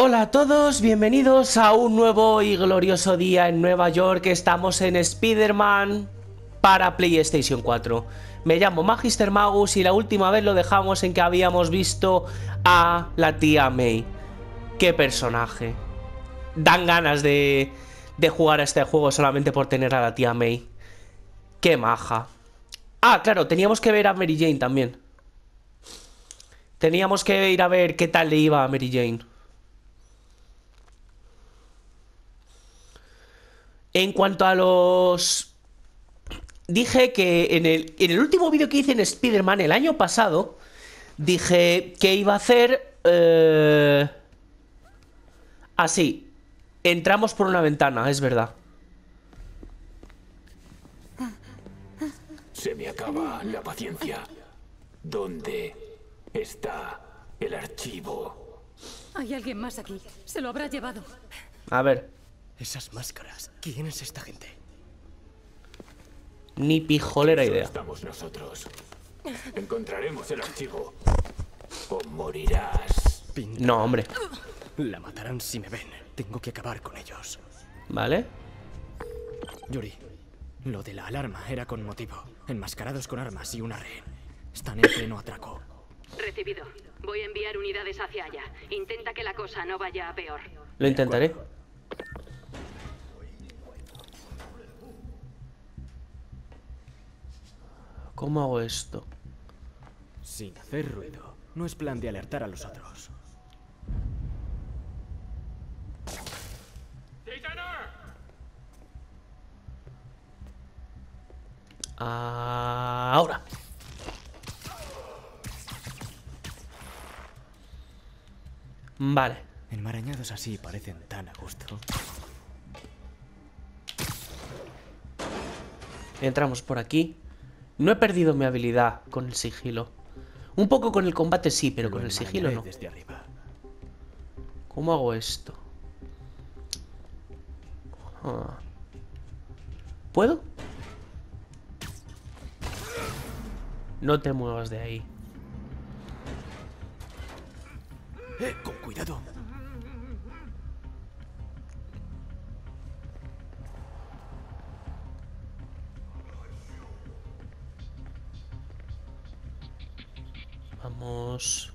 Hola a todos, bienvenidos a un nuevo y glorioso día en Nueva York. Estamos en Spider-Man para PlayStation 4. Me llamo Magister Magus y la última vez lo dejamos en que habíamos visto a la tía May. ¡Qué personaje! Dan ganas de jugar a este juego solamente por tener a la tía May. ¡Qué maja! Ah, claro, teníamos que ver a Mary Jane también. Teníamos que ir a ver qué tal le iba a Mary Jane. En cuanto a los... Dije que en el último vídeo que hice en Spider-Man el año pasado, dije que iba a hacer... Así. Entramos por una ventana, es verdad. Se me acaba la paciencia. ¿Dónde está el archivo? Hay alguien más aquí. Se lo habrá llevado. A ver. Esas máscaras. ¿Quién es esta gente? Ni pijolera Solo idea. estamos nosotros. Encontraremos el archivo. O morirás. Pinta. No, hombre. La matarán si me ven. Tengo que acabar con ellos. Vale. Yuri, lo de la alarma era con motivo. Enmascarados con armas y una rehén. Están en pleno atraco. Recibido. Voy a enviar unidades hacia allá. Intenta que la cosa no vaya a peor. Lo intentaré. ¿Cómo hago esto? Sin hacer ruido. No es plan de alertar a los otros. Ahora. Vale. Enmarañados así parecen tan a gusto. Entramos por aquí. No he perdido mi habilidad con el sigilo. Un poco con el combate sí, pero con el sigilo no. Desde arriba. ¿Cómo hago esto? Ah. ¿Puedo? No te muevas de ahí. Con cuidado. Vamos.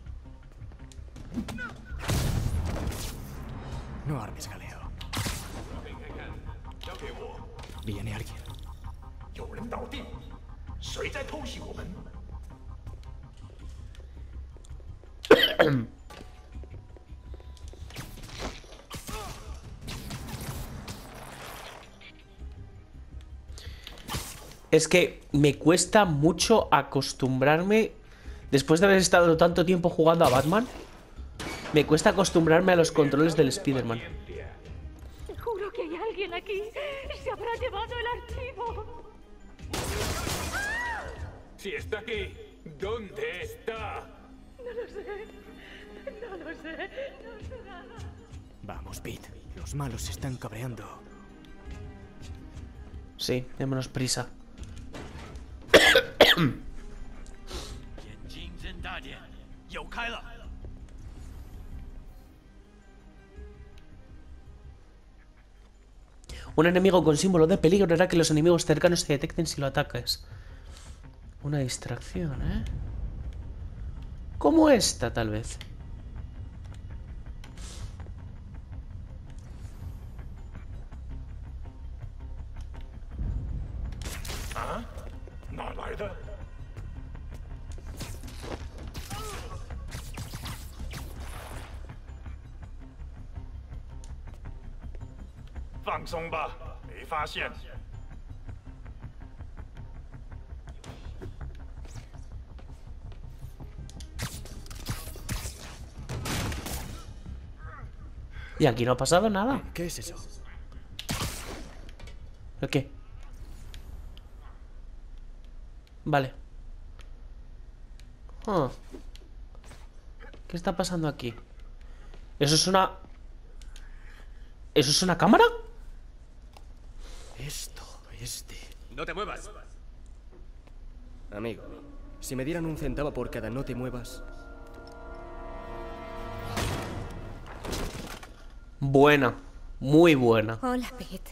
No armes jaleo. Viene alguien. Es que me cuesta mucho acostumbrarme. Después de haber estado tanto tiempo jugando a Batman, me cuesta acostumbrarme a los controles del Spider-Man. Te juro que hay alguien aquí. Se habrá llevado el archivo. Si está aquí, ¿dónde está? No lo sé. No lo sé. No sé nada. Vamos, Pete. Los malos se están cabreando. Sí, démonos prisa. Un enemigo con símbolo de peligro hará que los enemigos cercanos se detecten si lo atacas. Una distracción, ¿eh? Como esta, tal vez. ¿Ah? ¿No, verdad? Y aquí no ha pasado nada. ¿Qué es eso? ¿El qué? Vale. Ah. ¿Qué está pasando aquí? ¿Eso es una... ¿Eso es una cámara? Esto es de... ¡No te muevas! Amigo, si me dieran un centavo por cada no te muevas... Buena. Muy buena. Hola, Pete.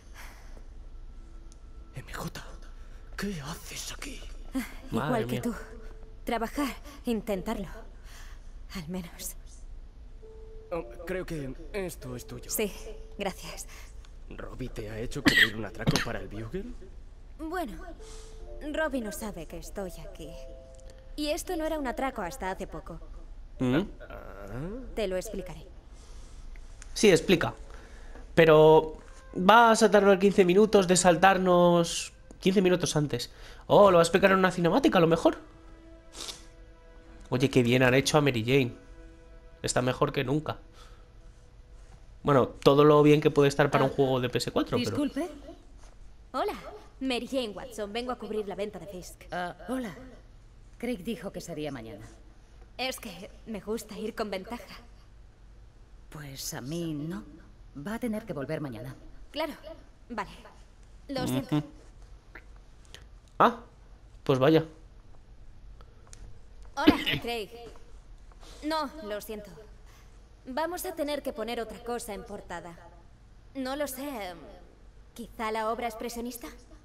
MJ, ¿qué haces aquí? Madre Igual que mía. tú. Trabajar, intentarlo. Al menos. Oh, creo que esto es tuyo. Sí, gracias. ¿Robbie te ha hecho cubrir un atraco para el Bugle? Bueno, Robbie no sabe que estoy aquí. Y esto no era un atraco hasta hace poco. ¿Mm? Te lo explicaré. Sí, explica. Pero vas a tardar 15 minutos de saltarnos 15 minutos antes. Oh, lo va a explicar en una cinemática a lo mejor. Oye, qué bien han hecho a Mary Jane. Está mejor que nunca. Bueno, todo lo bien que puede estar para un juego de PS4, pero... Disculpe. Hola, Mary Jane Watson. Vengo a cubrir la venta de Fisk. Hola. Craig dijo que sería mañana. Es que me gusta ir con ventaja. Pues a mí no. Va a tener que volver mañana. Claro, vale. Lo siento. Ah, pues vaya. Hola, Craig. No, lo siento. Vamos a tener que poner otra cosa en portada. No lo sé. ¿Quizá la obra expresionista?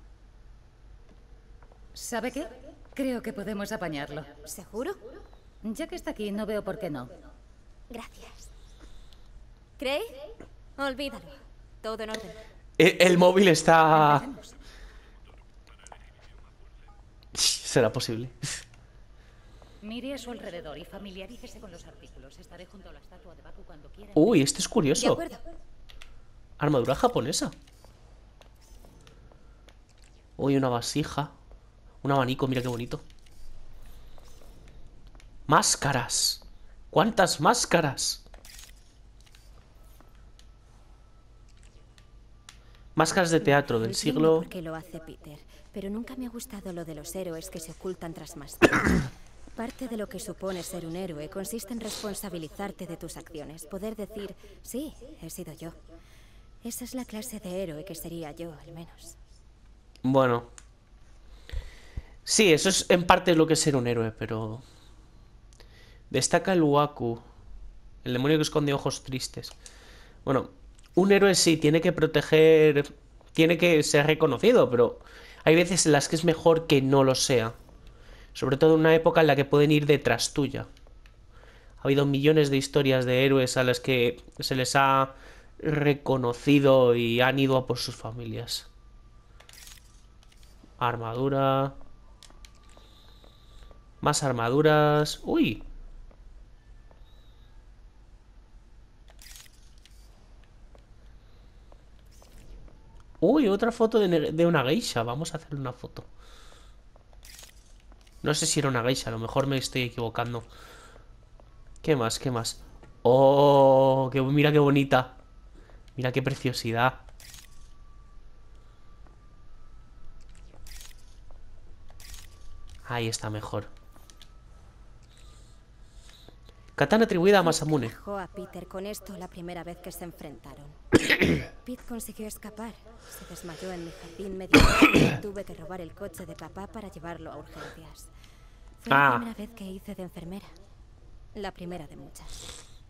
¿Sabe qué? Creo que podemos apañarlo. ¿Seguro? Ya que está aquí, no veo por qué no. Gracias. ¿Craig? Olvídalo. Todo en orden. El móvil está... ¿Será posible? Mire a su alrededor y familiarícese con los artículos. Estaré junto a la estatua de Baku cuando quiera. Uy, este es De curioso. acuerdo. Armadura japonesa. Uy, una vasija. Un abanico, mira qué bonito. Máscaras. ¿Cuántas máscaras? Máscaras de teatro del Entiendo siglo... por qué lo hace Peter, pero nunca me ha gustado lo de los héroes que se ocultan tras máscaras. Parte de lo que supone ser un héroe consiste en responsabilizarte de tus acciones. Poder decir, sí, he sido yo. Esa es la clase de héroe que sería yo, al menos. Bueno. Sí, eso es en parte lo que es ser un héroe, pero... Destaca el Waku. El demonio que esconde ojos tristes. Bueno, un héroe sí, tiene que proteger... Tiene que ser reconocido, pero... Hay veces en las que es mejor que no lo sea. Sobre todo en una época en la que pueden ir detrás tuya. Ha habido millones de historias de héroes a las que se les ha reconocido y han ido a por sus familias. Armadura. Más armaduras. ¡Uy! Uy, otra foto de una geisha. Vamos a hacer una foto. No sé si era una geisha, a lo mejor me estoy equivocando. ¿Qué más? ¿Qué más? ¡Oh! Mira qué bonita. Mira qué preciosidad. Ahí está mejor. Katana atribuida a Masamune. Dejó a Peter con esto la primera vez que se enfrentaron. Pete consiguió escapar. Se desmayó en mi jardín medio y tuve que robar el coche de papá para llevarlo a urgencias. Fue la primera vez que hice de enfermera. La primera de muchas.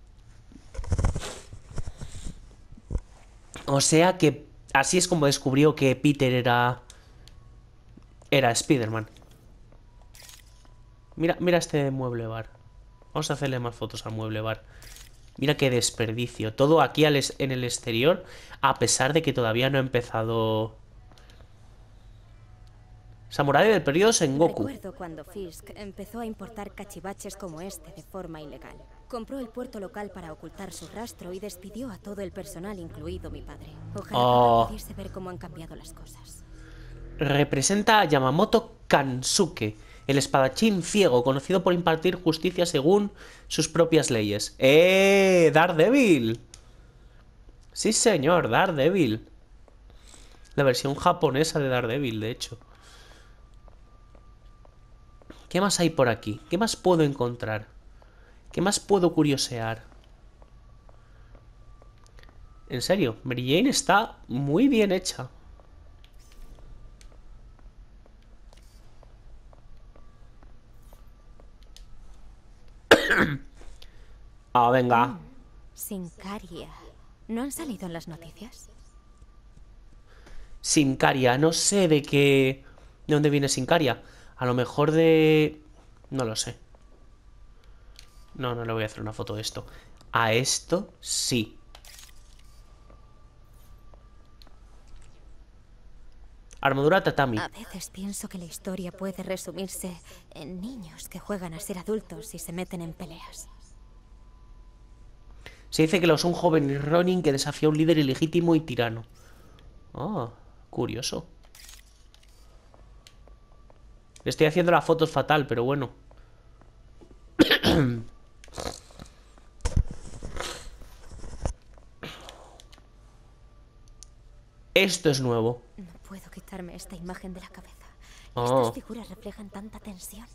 O sea que así es como descubrió que Peter era Spider-Man. Mira este mueble bar. Vamos a hacerle más fotos al mueble bar. Mira qué desperdicio. Todo aquí en el exterior, a pesar de que todavía no ha empezado... Samurai del periodo Sengoku. Recuerdo cuando Fisk empezó a importar cachivaches como este de forma ilegal. Compró el puerto local para ocultar su rastro y despidió a todo el personal, incluido mi padre. Ojalá pudiese ver cómo han cambiado las cosas. Representa a Yamamoto Kansuke, el espadachín ciego, conocido por impartir justicia según sus propias leyes. ¡Daredevil! Sí, señor, Daredevil. La versión japonesa de Daredevil, de hecho. ¿Qué más hay por aquí? ¿Qué más puedo encontrar? ¿Qué más puedo curiosear? En serio, Mary Jane está muy bien hecha. Ah, venga. Sincaria. ¿No han salido en las noticias? Sincaria, no sé de qué... ¿De dónde viene Sincaria? A lo mejor de... No lo sé. No, no le voy a hacer una foto de esto. A esto sí. Armadura tatami. A veces pienso que la historia puede resumirse en niños que juegan a ser adultos y se meten en peleas. Se dice que lo es un joven Ronin que desafía a un líder ilegítimo y tirano. Ah, curioso. Le estoy haciendo la foto fatal, pero bueno. Esto es nuevo. No puedo quitarme esta imagen de la cabeza. Oh. Estas figuras reflejan tanta tensión.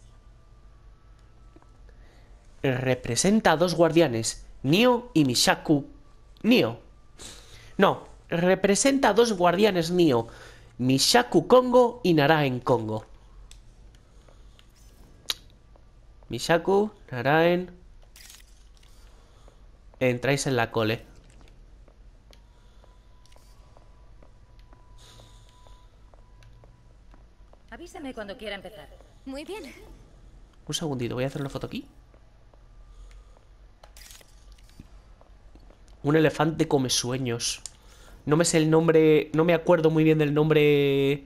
Representa a dos guardianes, Nio y Mishaku. Nio. No, representa a dos guardianes Nio, Mishaku Kongo y Naraen Kongo. Mishaku, Naraen. Entráis en la cole. Avísame cuando quiera empezar. Muy bien. Un segundito, voy a hacer una foto aquí. Un elefante come sueños. No me sé el nombre. No me acuerdo muy bien del nombre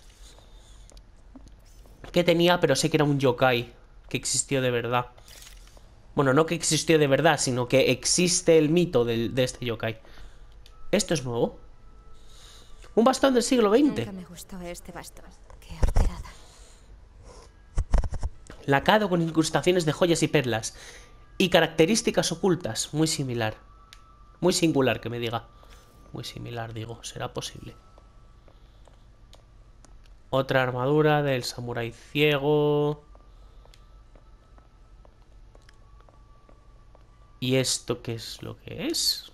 que tenía, pero sé que era un yokai que existió de verdad. Bueno, no que existió de verdad, sino que existe el mito de este yokai. Esto es nuevo. Un bastón del siglo XX. Nunca me gustó este bastón. Qué alterada. Lacado con incrustaciones de joyas y perlas. Y características ocultas. Muy similar. Muy singular, que me diga. Muy similar, digo. ¿Será posible? Otra armadura del samurái ciego. ¿Y esto qué es lo que es?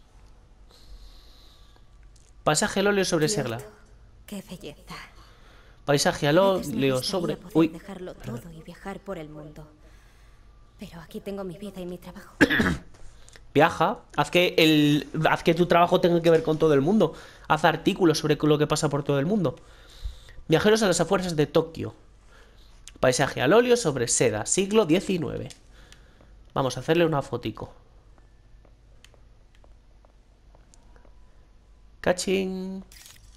Pasaje al óleo sobre segla. Kyoto. Qué belleza. Paisaje al A veces me óleo gustaría sobre... poder Uy, dejarlo todo y viajar por el mundo. Pero aquí tengo mi vida y mi trabajo. viaja. Haz que tu trabajo tenga que ver con todo el mundo. Haz artículos sobre lo que pasa por todo el mundo. Viajeros a las afueras de Tokio. Paisaje al óleo sobre seda, siglo XIX. Vamos a hacerle una fotico. Cachín.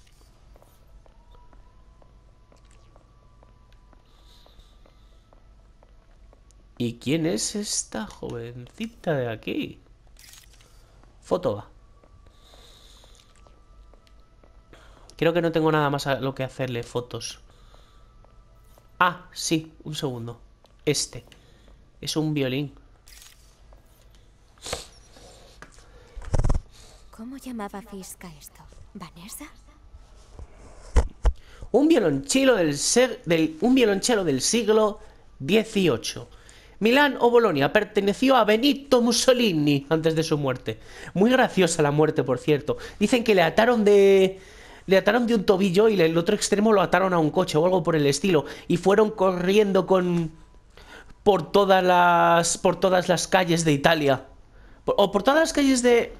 ¿Y quién es esta jovencita de aquí? Foto va. Creo que no tengo nada más a lo que hacerle fotos. Ah, sí, un segundo. Este. Es un violín. ¿Cómo llamaba Fisk a esto? ¿Vanessa? Un violonchelo del siglo XVIII. Milán o Bolonia perteneció a Benito Mussolini antes de su muerte. Muy graciosa la muerte, por cierto. Dicen que le ataron de un tobillo y el otro extremo lo ataron a un coche o algo por el estilo. Y fueron corriendo por todas las calles de Italia. Por todas las calles de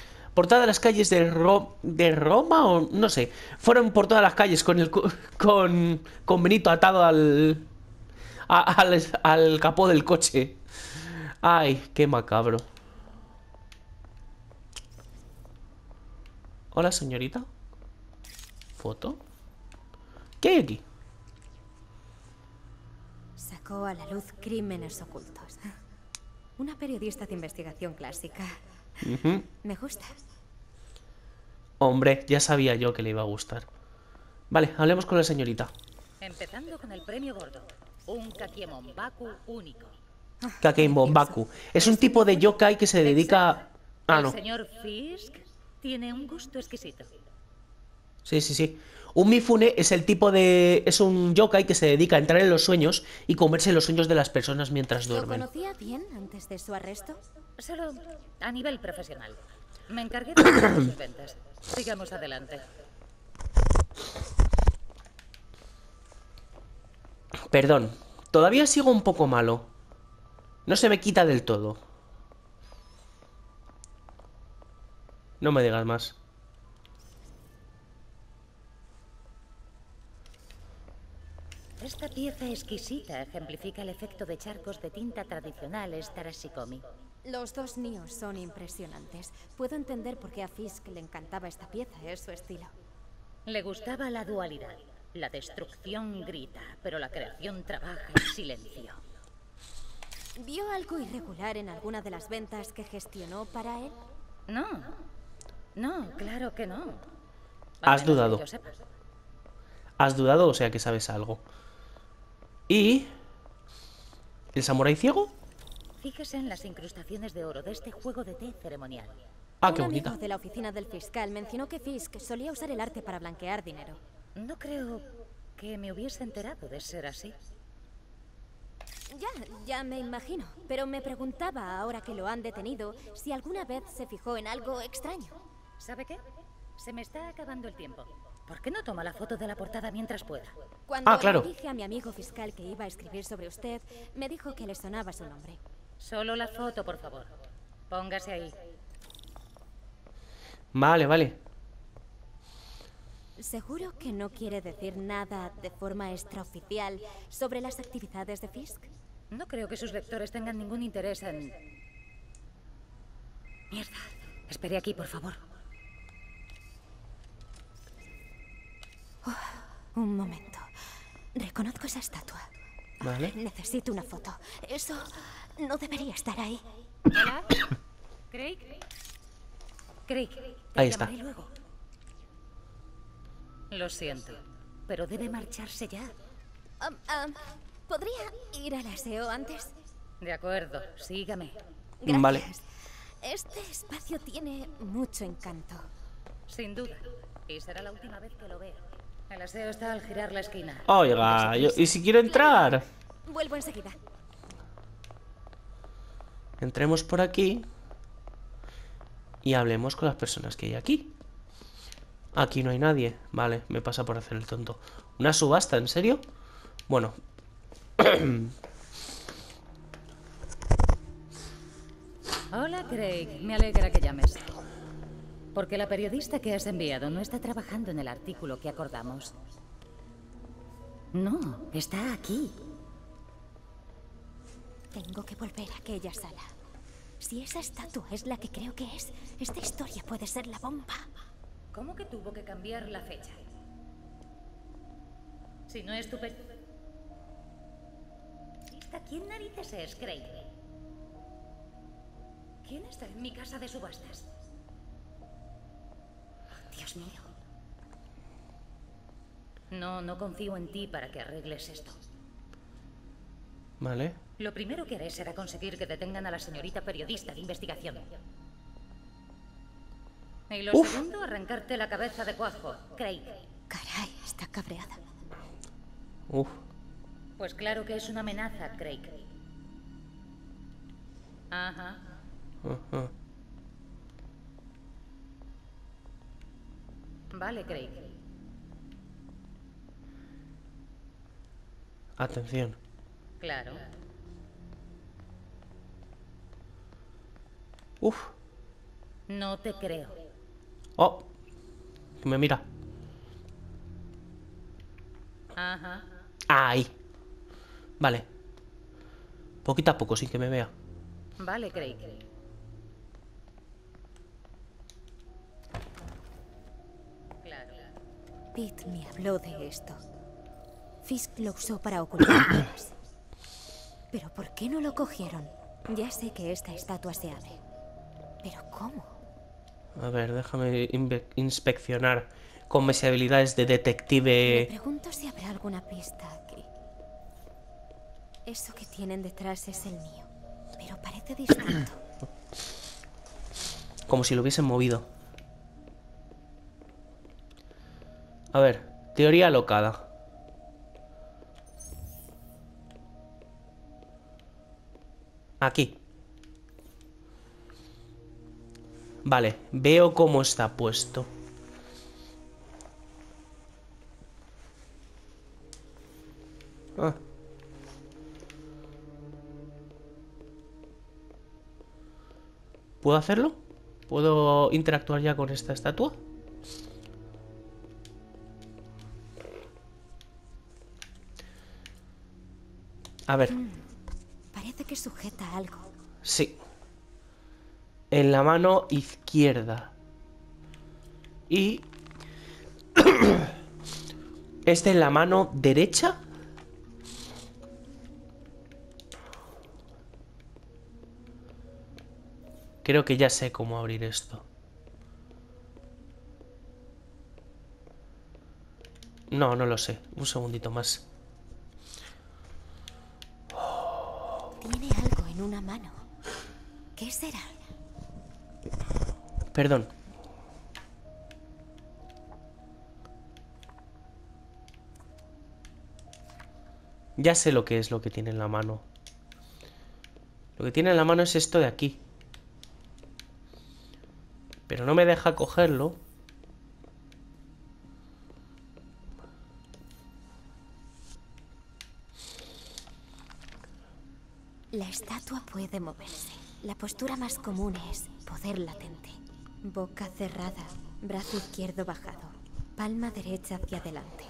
Roma o no sé. Fueron por todas las calles con Benito atado al capó del coche. Ay, qué macabro. Hola, señorita. ¿Foto? ¿Qué hay aquí? Sacó a la luz crímenes ocultos. Una periodista de investigación clásica. Me gusta. Hombre, ya sabía yo que le iba a gustar. Vale, hablemos con la señorita. Empezando con el premio gordo. Un Kakemon Baku único. Kakemon Baku. Es un tipo de yokai que se dedica a... Ah, no. El señor Fisk tiene un gusto exquisito. Sí, sí, sí. Un Mifune es el tipo de... Es un yokai que se dedica a entrar en los sueños y comerse los sueños de las personas mientras ¿Lo duermen. conocía bien antes de su arresto? Solo a nivel profesional. Me encargué de sus ventas. Sigamos adelante. Perdón, todavía sigo un poco malo. No se me quita del todo. No me digas más. Esta pieza exquisita ejemplifica el efecto de charcos de tinta tradicionales Tarashikomi. Los dos Nios son impresionantes. Puedo entender por qué a Fisk le encantaba esta pieza, es su estilo. Le gustaba la dualidad. La destrucción grita, pero la creación trabaja en silencio. ¿Vio algo irregular en alguna de las ventas que gestionó para él? No. No, claro que no. Has Al menos dudado. que yo sepa. Has dudado, o sea que sabes algo. ¿Y el samurái ciego? Fíjese en las incrustaciones de oro de este juego de té ceremonial. Ah, qué Un amigo bonita. de la oficina del fiscal mencionó que Fisk solía usar el arte para blanquear dinero. No creo que me hubiese enterado de ser así. Ya me imagino. Pero me preguntaba, ahora que lo han detenido, si alguna vez se fijó en algo extraño. ¿Sabe qué? Se me está acabando el tiempo. ¿Por qué no toma la foto de la portada mientras pueda? Cuando claro. le dije a mi amigo fiscal que iba a escribir sobre usted, me dijo que le sonaba su nombre. Solo la foto, por favor. Póngase ahí. Vale, vale. ¿Seguro que no quiere decir nada de forma extraoficial sobre las actividades de Fisk? No creo que sus lectores tengan ningún interés en... Mierda. Espere aquí, por favor. Un momento. Reconozco esa estatua. Vale. Necesito una foto. Eso no debería estar ahí. ¿Hola? ¿Craig? Craig, te Ahí está. llamaré luego. Lo siento, pero debe marcharse ya. ¿Podría ir al aseo antes? De acuerdo, sígame. Gracias. Vale. Este espacio tiene mucho encanto. Sin duda. Y será la última vez que lo vea. El aseo está al girar la esquina. Oiga, ¿y si quiero entrar? Vuelvo enseguida. Entremos por aquí y hablemos con las personas que hay aquí. Aquí no hay nadie. Vale, me pasa por hacer el tonto. ¿Una subasta? ¿En serio? Bueno. Hola, Craig. Me alegra que llames. Porque la periodista que has enviado no está trabajando en el artículo que acordamos. No, está aquí. Tengo que volver a aquella sala. Si esa estatua es la que creo que es, esta historia puede ser la bomba. ¿Cómo que tuvo que cambiar la fecha? Si no es tu ¿Quién narices es, Craig? ¿Quién está en mi casa de subastas? Oh, Dios mío. No confío en ti para que arregles esto. Vale. Lo primero que haré será conseguir que detengan a la señorita periodista de investigación. Y lo segundo, arrancarte la cabeza de cuajo, Craig. Caray, está cabreada. Uf. Pues claro que es una amenaza, Craig. Ajá. Ajá. Vale, Craig. Atención. Claro. Uf. No te creo. Oh. Que me mira. Ajá. Ahí. Vale. Poquito a poco, sin que me vea. Vale, Craig. Claro. Pete me habló de esto. Fisk lo usó para ocultar pruebas. Pero ¿por qué no lo cogieron? Ya sé que esta estatua se abre. ¿Pero cómo? A ver, déjame inspeccionar con mis habilidades de Me detective. pregunto si habrá alguna pista aquí. Eso que tienen detrás es el mío, pero parece distinto. Como si lo hubiesen movido. A ver, teoría alocada. Aquí. Vale, veo cómo está puesto. Ah. ¿Puedo hacerlo? ¿Puedo interactuar ya con esta estatua? A ver. Parece que sujeta algo. Sí. En la mano izquierda. Y... este en la mano derecha. Creo que ya sé cómo abrir esto. No, no lo sé. Un segundito más. Tiene algo en una mano. ¿Qué será? Perdón. Ya sé lo que es lo que tiene en la mano. Lo que tiene en la mano es esto de aquí. Pero no me deja cogerlo. La estatua puede moverse. La postura más común es poder latente. Boca cerrada, brazo izquierdo bajado, palma derecha hacia adelante.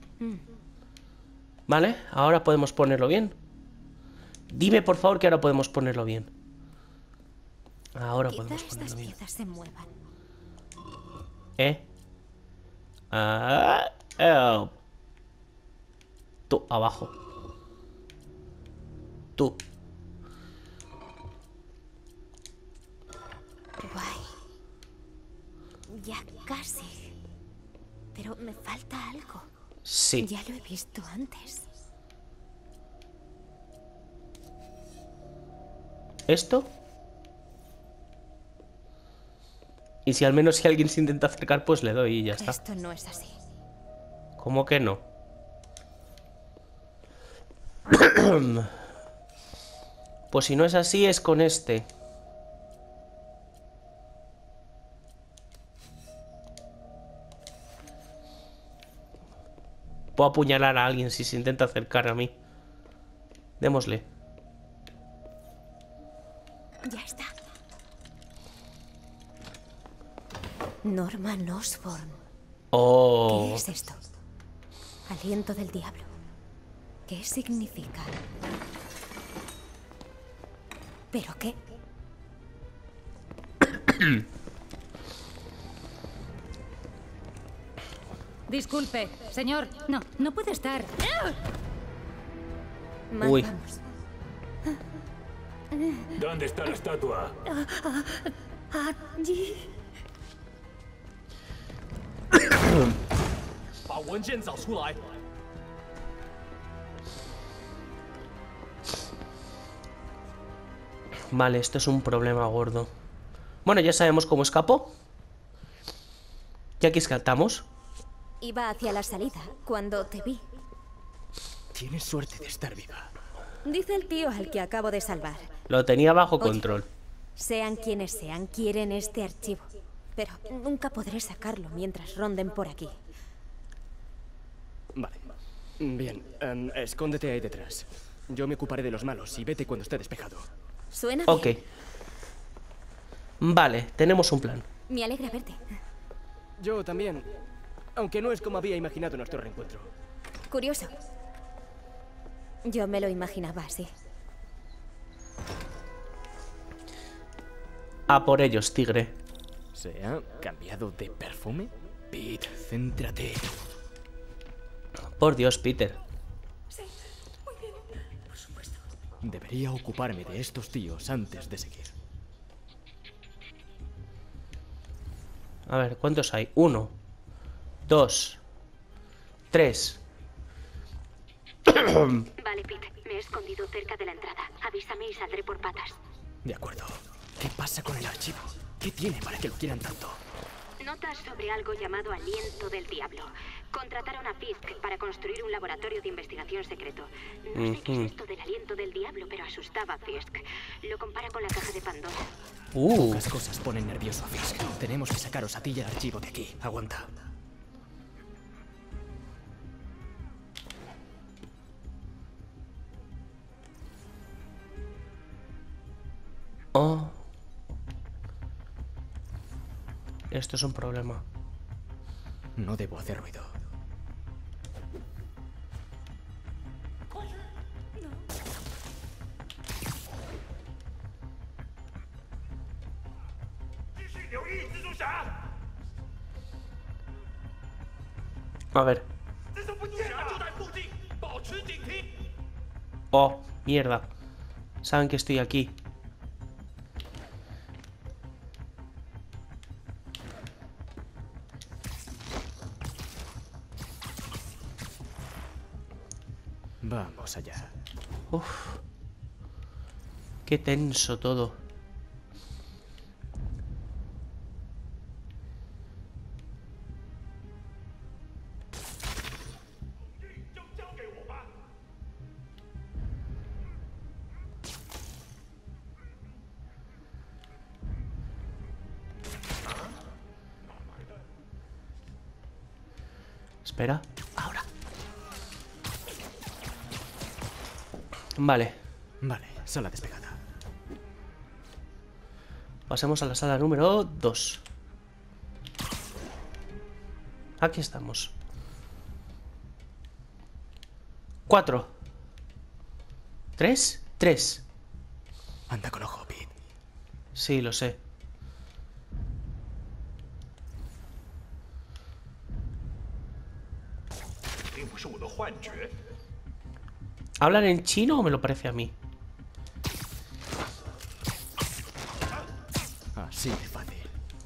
Vale, ahora podemos ponerlo bien. Dime por favor que ahora podemos ponerlo bien. Ahora podemos Quizá ponerlo estas bien. piezas se muevan. Tú, abajo. Tú. Guay. Ya casi. Pero me falta algo. Sí. Ya lo he visto antes. ¿Esto? Y si al menos si alguien se intenta acercar, pues le doy y ya está. Esto no es así. ¿Cómo que no? Pues si no es así, es con este. Puedo apuñalar a alguien si se intenta acercar a mí. Démosle. Ya está. Norman Osborn. Oh. ¿Qué es esto? Aliento del diablo. ¿Qué significa? ¿Pero qué? Disculpe, señor. No, no puede estar. Mal Uy. vamos. ¿Dónde está la estatua? Allí. Vale, esto es un problema gordo. Bueno, ya sabemos cómo escapó. Ya que escapamos. Iba hacia la salida cuando te vi. Tienes suerte de estar viva. Dice el tío al que acabo de salvar. Lo tenía bajo Oye. control. Sean quienes sean, quieren este archivo. Pero nunca podré sacarlo mientras ronden por aquí. Vale. Bien, escóndete ahí detrás. Yo me ocuparé de los malos y vete cuando esté despejado. Suena Ok. bien. Vale, tenemos un plan. Me alegra verte. Yo también. Aunque no es como había imaginado nuestro reencuentro. Curioso. Yo me lo imaginaba así. A por ellos, tigre. ¿Se ha cambiado de perfume? Pete, céntrate. Por Dios, Peter. Debería ocuparme de estos tíos antes de seguir. A ver, ¿cuántos hay? 1, 2, 3. Vale, Pete. Me he escondido cerca de la entrada. Avísame y saldré por patas. De acuerdo. ¿Qué pasa con el archivo? ¿Qué tiene para que lo quieran tanto? Notas sobre algo llamado Aliento del Diablo. Contrataron a Fisk para construir un laboratorio de investigación secreto. No sé qué es esto del Aliento del Diablo, pero asustaba a Fisk. Lo compara con la caja de Pandora. Pocas cosas ponen nervioso a Fisk. Tenemos que sacaros a ti y el archivo de aquí. Aguanta. Oh. Esto es un problema. No debo hacer ruido. A ver. Oh, mierda. Saben que estoy aquí. Vamos allá. Uf. Qué tenso todo. Espera. Ahora. Vale. Vale, sala despejada. Pasemos a la sala número 2. Aquí estamos. 4. 3. 3. Anda con ojo, Pete. Sí, lo sé. ¿Hablan en chino o me lo parece a mí? Así de fácil.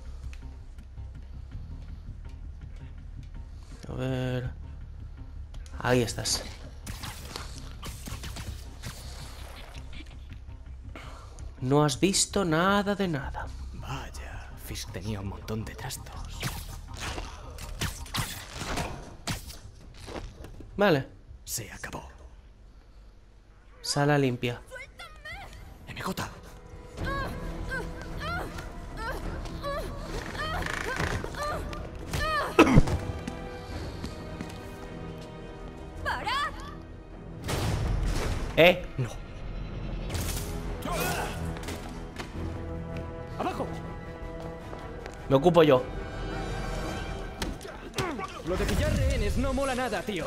A ver... Ahí estás. No has visto nada de nada. Vaya, Fisk tenía un montón de trastos. Vale. Se acabó. Sala limpia. MJ. No. ¡Abajo! Me ocupo yo. Lo de pillar rehenes no mola nada, tío.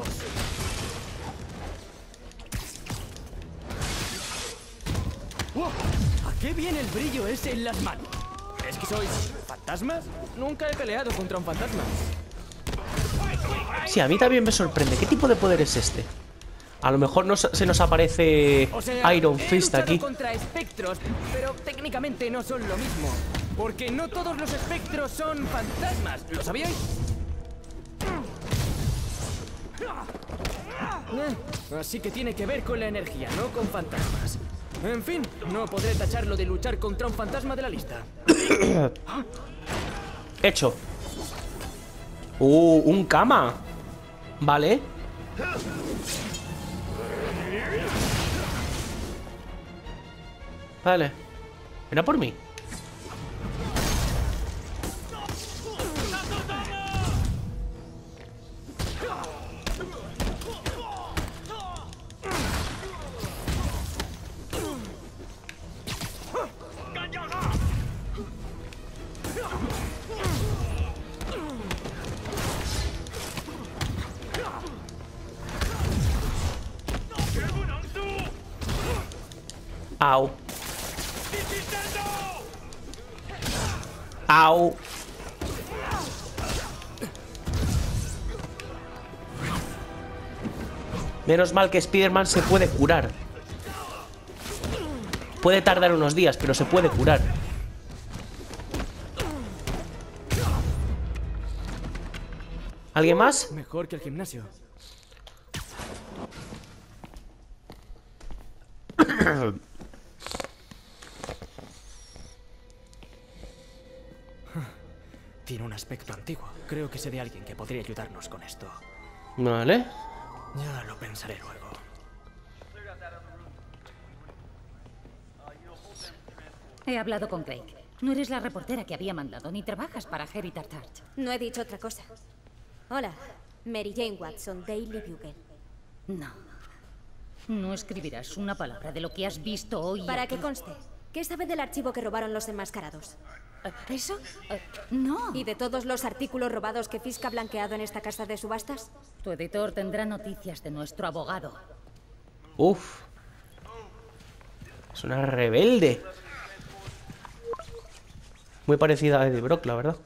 ¡Wow! ¿A qué viene el brillo ese en las manos? ¿Es que sois fantasmas? Nunca he peleado contra un fantasma. Sí, a mí también me sorprende. ¿Qué tipo de poder es este? A lo mejor se nos aparece O sea, Iron Fist he luchado aquí. contra espectros, pero técnicamente no son lo mismo. Porque no todos los espectros son fantasmas. ¿Lo sabíais? Así que tiene que ver con la energía, no con fantasmas. En fin, no podré tacharlo de luchar contra un fantasma de la lista. Hecho. Un Kama. Vale. Vale. Era por mí. Au. Au. Menos mal que Spider-Man se puede curar. Puede tardar unos días, pero se puede curar. ¿Alguien más? Mejor que el gimnasio. Tiene un aspecto antiguo. Creo que sé de alguien que podría ayudarnos con esto. Vale. Ya lo pensaré luego. He hablado con Craig. No eres la reportera que había mandado, ni trabajas para Harry Tartarch. No he dicho otra cosa. Hola, Mary Jane Watson, Daily Bugle. No. No escribirás una palabra de lo que has visto hoy. Para aquí. que conste, ¿Qué sabe del archivo que robaron los enmascarados? ¿Eso? No. ¿Y de todos los artículos robados que Fisk ha blanqueado en esta casa de subastas? Tu editor tendrá noticias de nuestro abogado. Uf. Es una rebelde. Muy parecida a Eddie Brock, la verdad.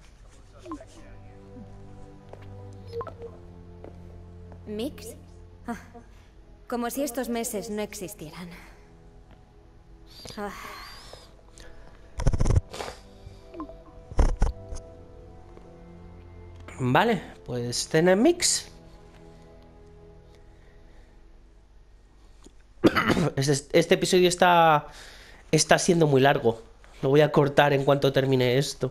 ¿Mix? Ah, como si estos meses no existieran. Ah. Vale, pues tener Mix. Este episodio está siendo muy largo. Lo voy a cortar en cuanto termine esto.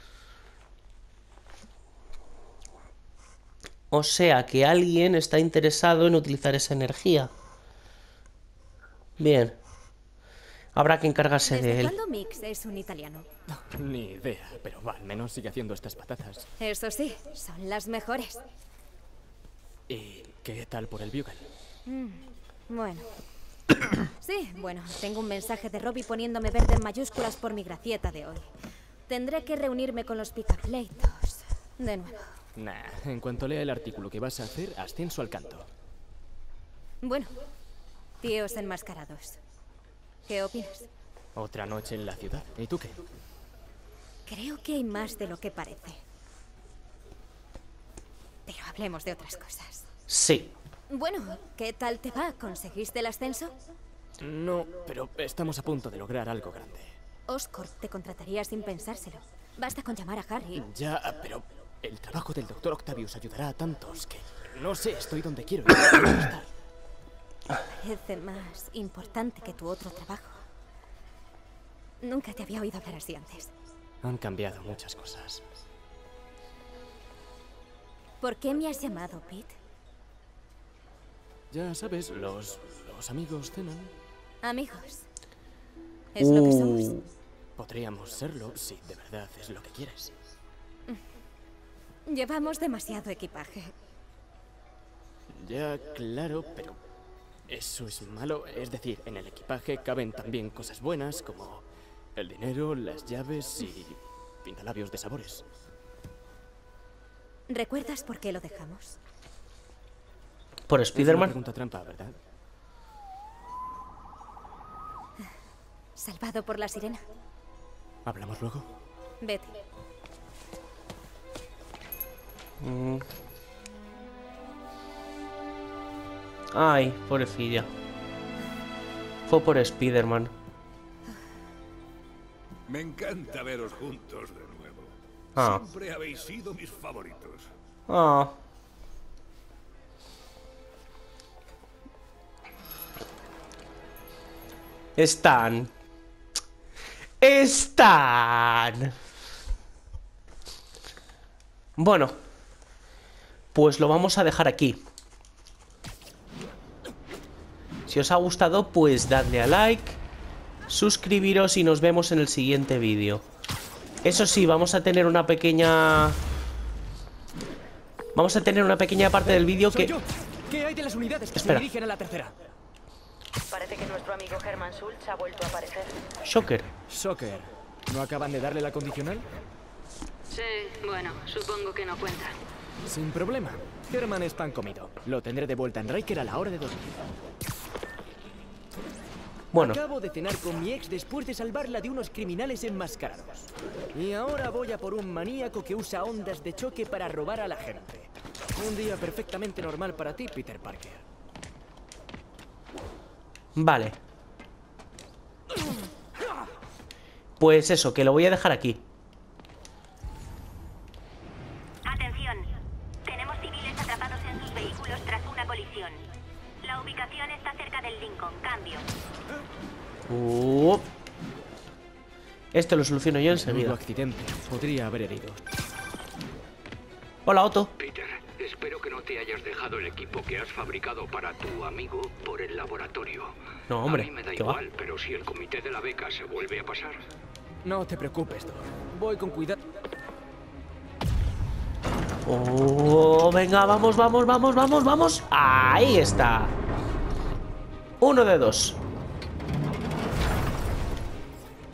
O sea que alguien está interesado en utilizar esa energía. Bien. Habrá que encargarse de ¿Desde él. cuándo Mix es un italiano? Ni idea, pero al menos sigue haciendo estas patatas. Eso sí, son las mejores. ¿Y qué tal por el Bugle? Bueno. Sí, bueno, tengo un mensaje de Robbie poniéndome verde en mayúsculas por mi gracieta de hoy. Tendré que reunirme con los picapleitos. De nuevo. Nah, en cuanto lea el artículo que vas a hacer, ascenso al canto. Bueno, tíos enmascarados. ¿Qué opinas? Otra noche en la ciudad. ¿Y tú qué? Creo que hay más de lo que parece. Pero hablemos de otras cosas. Sí. Bueno, ¿qué tal te va? ¿Conseguiste el ascenso? No, pero estamos a punto de lograr algo grande. Oscorp te contrataría sin pensárselo. Basta con llamar a Harry. Ya, pero el trabajo del Dr. Octavius ayudará a tantos que... No sé, estoy donde quiero estar. Parece más importante que tu otro trabajo. Nunca te había oído hablar así antes. Han cambiado muchas cosas. ¿Por qué me has llamado, Pete? Ya sabes, los amigos cenan. Amigos. Es lo que somos. Podríamos serlo si de verdad es lo que quieres. Llevamos demasiado equipaje. Ya, claro, pero eso es malo. Es decir, en el equipaje caben también cosas buenas como el dinero, las llaves y pintalabios de sabores. ¿Recuerdas por qué lo dejamos? Por Es una Spider-Man. pregunta trampa, ¿verdad? Salvado por la sirena. ¿Hablamos luego? Vete. Ay, pobrecilla. Fue por Spider-Man. Me encanta veros juntos de nuevo. Ah. Siempre habéis sido mis favoritos. Ah. Están. Bueno. Pues lo vamos a dejar aquí. Si os ha gustado, pues dadle a like, suscribiros y nos vemos en el siguiente vídeo. Eso sí, vamos a tener una pequeña... parte del vídeo ¡Soy que... yo! ¿Qué hay de las unidades que Espera. se dirigen a la tercera? Parece que nuestro amigo Herman Schultz ha vuelto a aparecer. Shocker. Shocker. ¿No acaban de darle la condicional? Sí, bueno, supongo que no cuenta. Sin problema. Herman es pan comido. Lo tendré de vuelta en Riker a la hora de dormir. Bueno, Acabo de cenar con mi ex después de salvarla de unos criminales enmascarados. Y ahora voy a por un maníaco que usa ondas de choque para robar a la gente. Un día perfectamente normal para ti, Peter Parker. vale. Pues eso, que lo voy a dejar aquí. Atención, tenemos civiles atrapados en sus vehículos tras una colisión. La ubicación está cerca del Lincoln. Cambio. Esto lo soluciono yo Menudo enseguida. accidente. Podría haber herido. Hola, Otto. Peter, espero que no te hayas dejado el equipo que has fabricado para tu amigo por el laboratorio. No, hombre, A mí me da ¿qué va? igual, pero si el comité de la beca se vuelve a pasar... No te preocupes, Doc. Voy con cuidado. Venga, vamos, vamos, vamos, vamos, vamos. Ahí está. 1 de 2.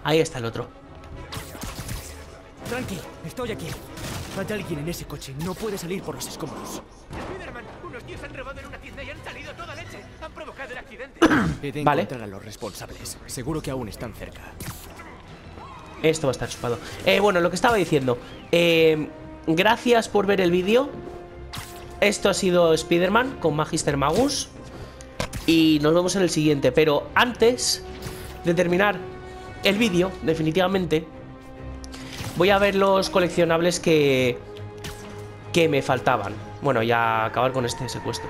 Ahí está el otro. Tranqui, estoy aquí. Hay alguien en ese coche. No puede salir por los escombros. Spiderman, unos tíos han robado en una tienda y han salido toda leche. Han provocado el accidente. He de Vale. encontrar a los responsables. Seguro que aún están cerca. Esto va a estar chupado. Bueno, lo que estaba diciendo. Gracias por ver el vídeo. Esto ha sido Spider-Man con Magister Magus. Y nos vemos en el siguiente. Pero antes de terminar el vídeo, definitivamente, voy a ver los coleccionables que me faltaban. Bueno, ya acabar con este secuestro.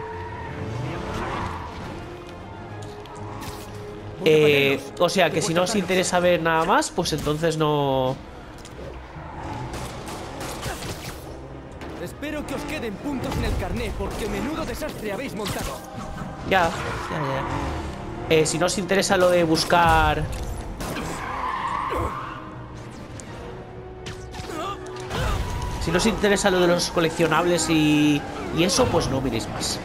O sea que si no os interesa ver nada más, pues entonces no... Espero que os queden puntos en el carné, porque menudo desastre habéis montado. Ya. Si no os interesa lo de buscar... Si no os interesa lo de los coleccionables y eso, pues no miréis más.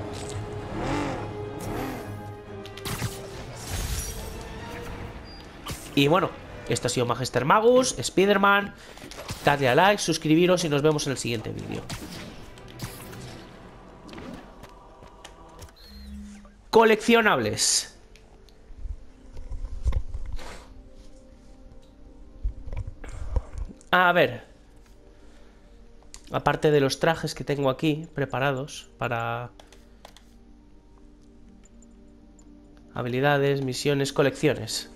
Y bueno, esto ha sido Magister Magus, Spider-Man. Dadle a like, suscribiros y nos vemos en el siguiente vídeo. Coleccionables. A ver. Aparte de los trajes que tengo aquí preparados para habilidades, misiones, colecciones.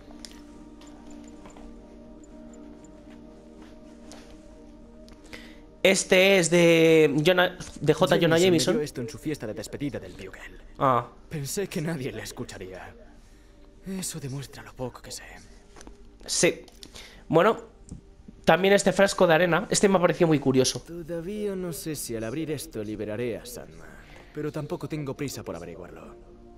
Este es de J. Jonah Jameson. Me esto en su fiesta de despedida del Bugle. Ah. Pensé que nadie le escucharía. Eso demuestra lo poco que sé. Sí. Bueno, también este frasco de arena. Este me ha parecido muy curioso. Todavía no sé si al abrir esto liberaré a Sandman, pero tampoco tengo prisa por averiguarlo.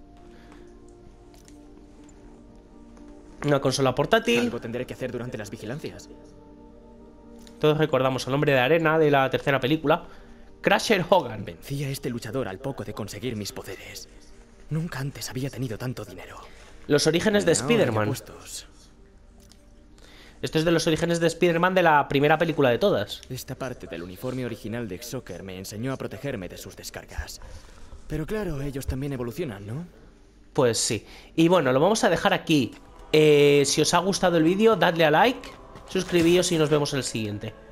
Una consola portátil. Algo tendré que hacer durante las vigilancias. Todos recordamos al hombre de arena de la tercera película, Crusher Hogan. Vencí a este luchador al poco de conseguir mis poderes. Nunca antes había tenido tanto dinero. Los orígenes de Spider-Man. Esto es de los orígenes de Spider-Man de la primera película de todas. Esta parte del uniforme original de Xocker me enseñó a protegerme de sus descargas. Pero claro, ellos también evolucionan, ¿no? Pues sí. Y bueno, lo vamos a dejar aquí. Si os ha gustado el vídeo, dadle a like, suscribíos y nos vemos en el siguiente.